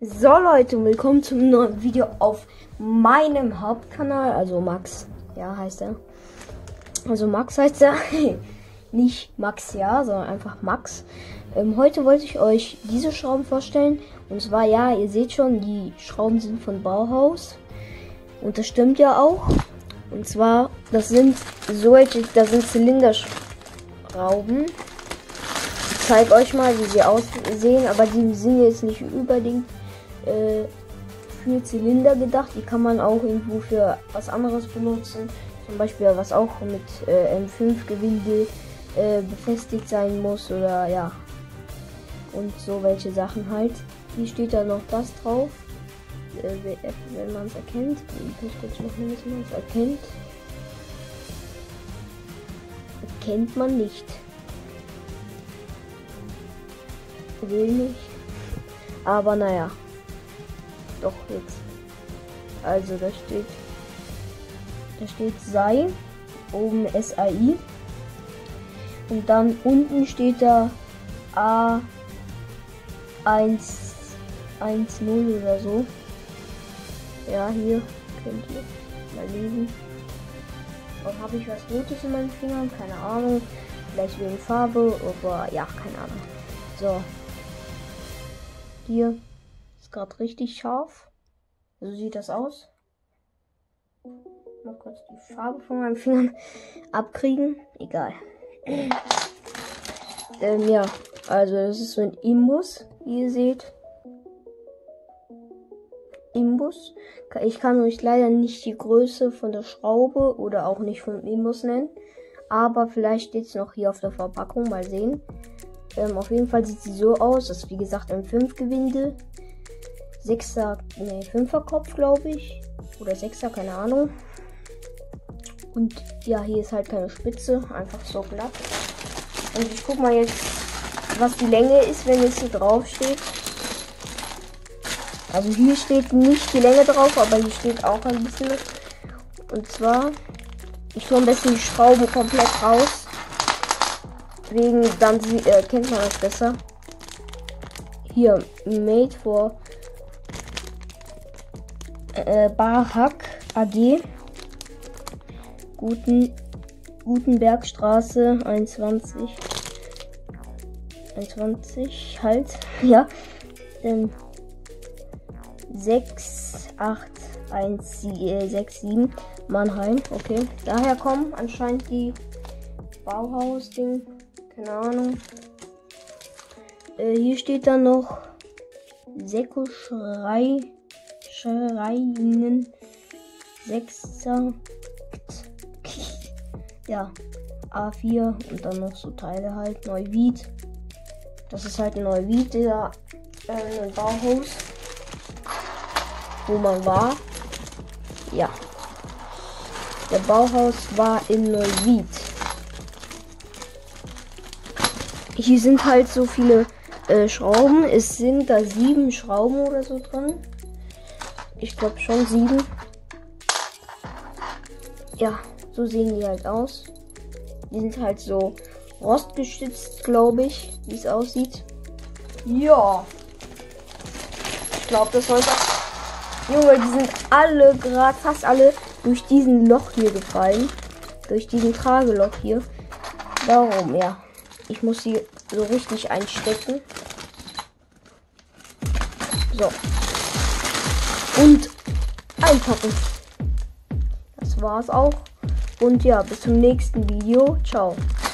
So Leute, willkommen zum neuen Video auf meinem Hauptkanal, also Max, ja heißt er. Also Max heißt er, nicht Max, ja, sondern einfach Max. Heute wollte ich euch diese Schrauben vorstellen. Und zwar, ja, ihr seht schon, die Schrauben sind von Bauhaus. Und das stimmt ja auch. Und zwar, das sind solche, das sind Zylinderschrauben. Ich zeige euch mal, wie sie aussehen, aber die sind jetzt nicht unbedingt für Zylinder gedacht. Die kann man auch irgendwo für was anderes benutzen. Zum Beispiel was auch mit M5-Gewinde befestigt sein muss oder ja. Und so welche Sachen halt. Hier steht da noch das drauf. Wenn man es erkennt. Ich muss kurz machen, dass man es erkennt. Erkennt man nicht. Will nicht. Aber naja. Doch jetzt. Also da steht SAI. Oben SAI. Und dann unten steht da A110 oder so. Ja, hier könnt ihr mal lesen. Und habe ich was Rotes in meinen Fingern? Keine Ahnung. Vielleicht wegen Farbe, aber ja, keine Ahnung. So. Hier ist gerade richtig scharf. So sieht das aus. Mal kurz die Farbe von meinen Fingern abkriegen. Egal. Ja, also das ist so ein Imbus, wie ihr seht. Imbus. Ich kann euch leider nicht die Größe von der Schraube oder auch nicht vom Imbus nennen. Aber vielleicht steht es noch hier auf der Verpackung. Mal sehen. Auf jeden Fall sieht sie so aus. Das ist wie gesagt ein 5-Gewinde. 5er Kopf, glaube ich. Oder 6er, keine Ahnung. Und ja, hier ist halt keine Spitze. Einfach so glatt. Und ich guck mal jetzt, was die Länge ist, wenn es hier drauf steht. Also hier steht nicht die Länge drauf, aber hier steht auch ein bisschen. Und zwar, ich tue ein bisschen die Schraube komplett raus. Wegen, dann kennt man das besser. Hier, made for Barhack AG. Gutenbergstraße 21 halt, ja. 68167 Mannheim, okay. Daher kommen anscheinend die Bauhaus-Ding, keine Ahnung. Hier steht dann noch Seko Schreinen 6er. Ja, A4 und dann noch so Teile halt. Neuwied. Das ist halt ein Neuwied, dieser ein Bauhaus, wo man war. Ja. Der Bauhaus war in Neuwied. Hier sind halt so viele Schrauben. Es sind da 7 Schrauben oder so drin. Ich glaube schon 7. Ja, so sehen die halt aus. Die sind halt so rostgeschützt, glaube ich, wie es aussieht. Ja. Ich glaube, das sollte... Junge, die sind alle, gerade fast alle, durch diesen Loch hier gefallen. Durch diesen Trageloch hier. Warum? Ja. Ich muss sie so richtig einstecken. So. Und einpacken. Das war's auch. Und ja, bis zum nächsten Video. Ciao.